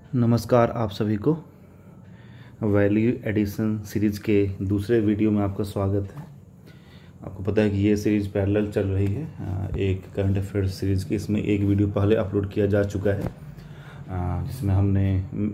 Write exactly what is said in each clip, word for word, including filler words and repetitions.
नमस्कार आप सभी को वैल्यू एडिशन सीरीज़ के दूसरे वीडियो में आपका स्वागत है। आपको पता है कि ये सीरीज़ पैरेलल चल रही है एक करंट अफेयर्स सीरीज़ की। इसमें एक वीडियो पहले अपलोड किया जा चुका है जिसमें हमने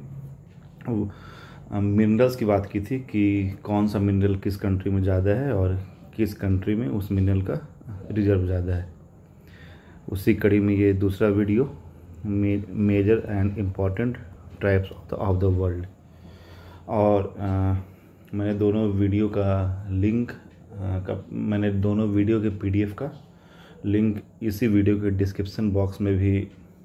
मिनरल्स की बात की थी कि कौन सा मिनरल किस कंट्री में ज़्यादा है और किस कंट्री में उस मिनरल का रिजर्व ज़्यादा है। उसी कड़ी में ये दूसरा video major and important tribes of the world, और आ, मैंने दोनों वीडियो का लिंक आ, का मैंने दोनों वीडियो के पीडीएफ का लिंक इसी वीडियो के डिस्क्रिप्शन बॉक्स में भी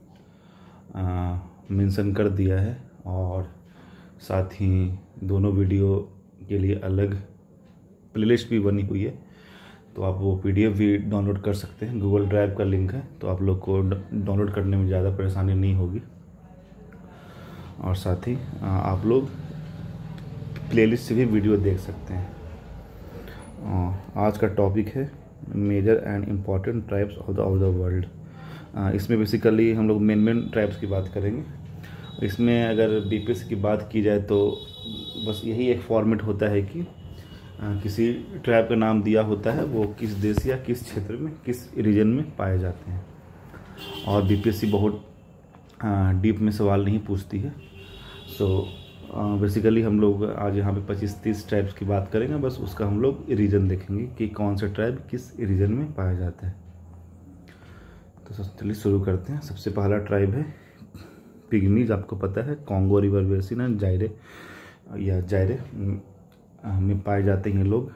मेंशन कर दिया है, और साथ ही दोनों वीडियो के लिए अलग प्लेलिस्ट भी बनी हुई है, तो आप वो पीडीएफ भी डाउनलोड कर सकते हैं। गूगल ड्राइव का लिंक है, तो आप लोग को डाउनलोड करने में ज़्यादा परेशानी नहीं होगी। और साथ ही आप लोग प्लेलिस्ट से भी वीडियो देख सकते हैं। आज का टॉपिक है major and important tribes of the of the world. इसमें बेसिकली हम लोग मेन मेन ट्राइब्स की बात करेंगे। इसमें अगर बीपीएससी की बात की जाए तो बस यही एक फॉर्मेट होता है कि किसी ट्राइब का नाम दिया होता है, वो किस देश या किस क्षेत्र में किस रीजन में पाए जाते हैं, और बीपीएससी बहुत डीप में सवाल नहीं पूछती है। सो बेसिकली हम लोग आज यहाँ पे पच्चीस तीस ट्राइब्स की बात करेंगे, बस उसका हम लोग रीजन देखेंगे कि कौन सा ट्राइब किस रीजन में पाया जाता है। तो चलिए शुरू करते हैं। सबसे पहला ट्राइब है पिग्मीज। आपको पता है Congo river basin and Zaire या जायरे में पाए जाते हैं लोग।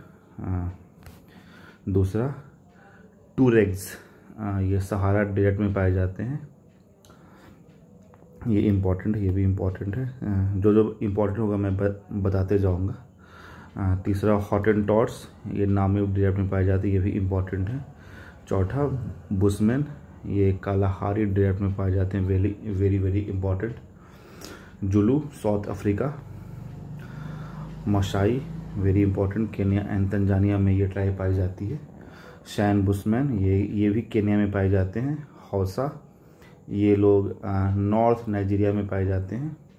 दूसरा टूरेग्स, ये सहारा डेजर्ट में पाए जाते हैं। ये इम्पॉर्टेंट है, ये भी इम्पॉर्टेंट है। जो जो इम्पॉर्टेंट होगा मैं बताते जाऊंगा। तीसरा हॉटेनटॉट्स, ये नामी डेजर्ट में पाए जाते हैं, ये भी इम्पॉर्टेंट है। चौथा बुशमैन, ये कालाहारी डेजर्ट में पाए जाते हैं, very very very important. Zulu South Africa. Maasai very important, Kenya and Tanzania में ये ट्राइब पाई जाती है। शैन बुशमैन, ये ये भी केन्या में पाए जाते हैं। हौसा, ये लोग नॉर्थ नाइजीरिया में पाए जाते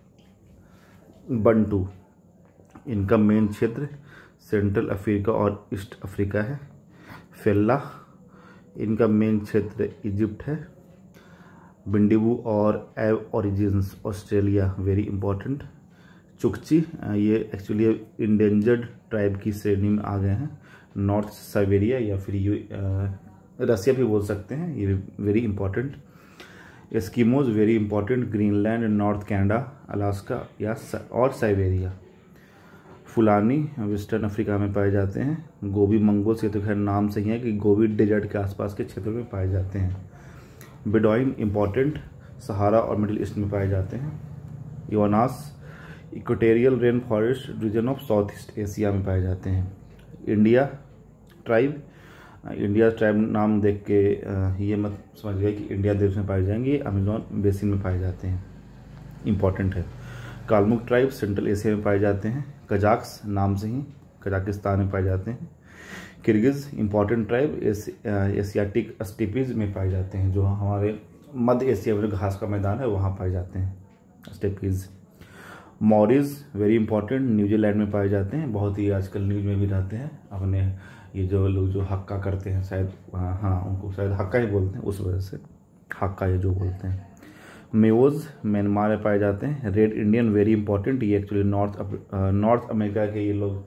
हैं। बंटू, इनका मेन क्षेत्र सेंट्रल अफ्रीका और ईस्ट अफ्रीका है। फेल्ला, इनका मेन क्षेत्र इजिप्ट है। बिंडिबू और aborigines Australia, very important. Chukchi, ये एक्चुअली इंडेंजर्ड ट्राइब की श्रेणी में आ गए हैं। नॉर्थ साइबेरिया या फिर ये रसिया भी बोल सकते हैं, ये very important. Eskimos, very important, Greenland, north Canada, Alaska या और साइबेरिया। फुलानी वेस्टर्न अफ्रीका में पाए जाते हैं। गोबी मंगोल्स, ये तो खैर नाम सही है कि गोबी डेजर्ट के आसपास के क्षेत्रों में पाए जाते हैं। बेडोइन इंपॉर्टेंट, सहारा और मिडिल ईस्ट में पाए जाते हैं। योनास, equatorial rain forest region of south east Asia में पाए जाते हैं। इंडिया ट्राइब, इंडिया ट्राइब नाम देख के ये मत समझ गए कि इंडिया देश में पाए जाएंगे, ये अमेजोन बेसिन में पाए जाते हैं, इंपॉर्टेंट है। कालमुक ट्राइब सेंट्रल एशिया में पाए जाते हैं। कजाक्स, नाम से ही कजाकिस्तान में पाए जाते हैं। Kirghiz, important tribe, Asiatic steppes में पाए जाते हैं, जो हमारे मध्य एशिया में घास का मैदान है वहाँ पाए जाते हैं steppes. Moritz, very important, New Zealand में पाए जाते हैं, बहुत ही आजकल न्यूज में भी रहते हैं। अपने ये जो लोग जो हक्का करते हैं, शायद हाँ उनको शायद हक्का ही बोलते हैं, उस वजह से हक्का ये जो बोलते हैं। मेओज, म्यांमार में पाए जाते हैं। रेड इंडियन, वेरी इंपॉर्टेंट, ये एक्चुअली नॉर्थ नॉर्थ अमेरिका के ये लोग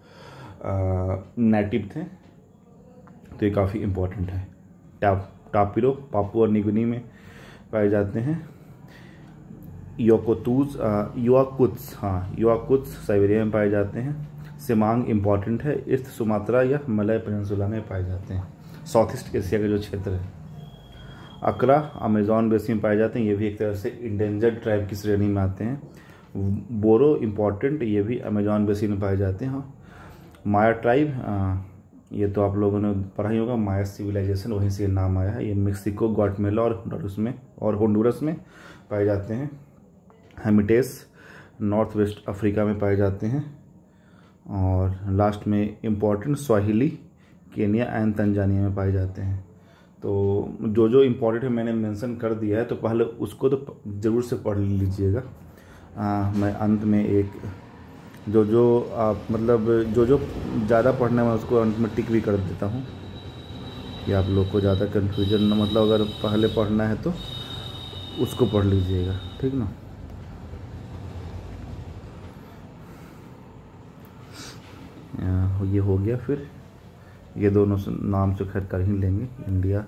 नेटिव थे, तो ये काफ़ी इंपॉर्टेंट है। टाप टापिरो, पापुआ न्यू में पाए जाते हैं। योकोतूज युआकुत्स, हाँ युआकुत्स साइबेरिया में पाए जाते हैं। सिमांग इंपॉर्टेंट है, ईस्ट सुमात्रा या मलय पेनिनसुला में पाए जाते हैं, साउथ ईस्ट एशिया का जो क्षेत्र है। अकरा अमेजॉन बेसिन में पाए जाते हैं, ये भी एक तरह से इंडेंजर्ड ट्राइब की श्रेणी में आते हैं। बोरो इंपॉर्टेंट, ये भी अमेजॉन बेसिन में पाए जाते हैं। हाँ माया ट्राइब, ये तो आप लोगों ने पढ़ा ही होगा, माया सिविलाइजेशन, वहीं से नाम आया है। ये मेक्सिको, ग्वाटेमाला और होंडुरस में और होंडुरस में पाए जाते हैं। हेमिटेस, नॉर्थ वेस्ट अफ्रीका में पाए जाते हैं। और लास्ट में important Swahili, Kenya and Tanzania में पाए जाते हैं। तो जो जो इम्पोर्टेंट है मैंने मेंशन कर दिया है, तो पहले उसको तो ज़रूर से पढ़ लीजिएगा। आ, मैं अंत में एक जो जो आप मतलब जो जो ज़्यादा पढ़ना है मैं उसको अंत में टिक भी कर देता हूँ कि आप लोग को ज़्यादा कन्फ्यूजन ना, मतलब अगर पहले पढ़ना है तो उसको पढ़ लीजिएगा, ठीक ना। ये हो गया। फिर ये दोनों नाम से खैर कर ही लेंगे, इंडिया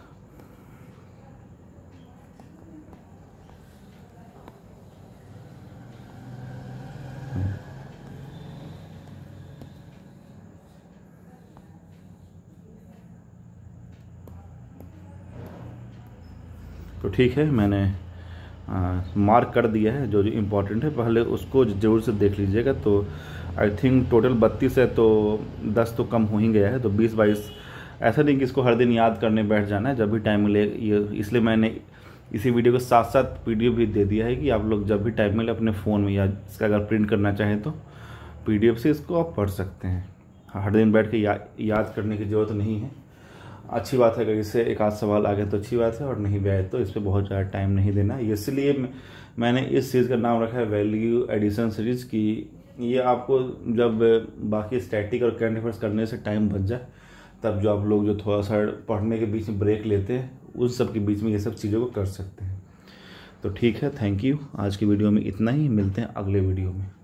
तो ठीक है, मैंने आ, मार्क कर दिया है जो जो इम्पोर्टेंट है, पहले उसको ज़रूर से देख लीजिएगा। तो आई थिंक टोटल बत्तीस है तो दस तो कम हो ही गया है, तो बीस बाईस ऐसा नहीं कि इसको हर दिन याद करने बैठ जाना है, जब भी टाइम मिले। ये इसलिए मैंने इसी वीडियो के साथ साथ पीडीएफ भी दे दिया है कि आप लोग जब भी टाइम मिले अपने फ़ोन में या इसका अगर प्रिंट करना चाहें तो पीडीएफ से इसको आप पढ़ सकते हैं। हर दिन बैठ के या, याद करने की ज़रूरत नहीं है। अच्छी बात है अगर इससे एक आध सवाल आ गया तो अच्छी बात है, और नहीं भी आए तो इस पर बहुत ज़्यादा टाइम नहीं देना। इसलिए मैंने इस सीरीज़ का नाम रखा है वैल्यू एडिशन सीरीज़ की ये आपको जब बाकी स्टैटिक और करंट अफेयर्स करने से टाइम बच जाए, तब जो आप लोग जो थोड़ा सा पढ़ने के बीच में ब्रेक लेते हैं उन सब के बीच में ये सब चीज़ों को कर सकते हैं। तो ठीक है, थैंक यू। आज की वीडियो में इतना ही, मिलते हैं अगले वीडियो में।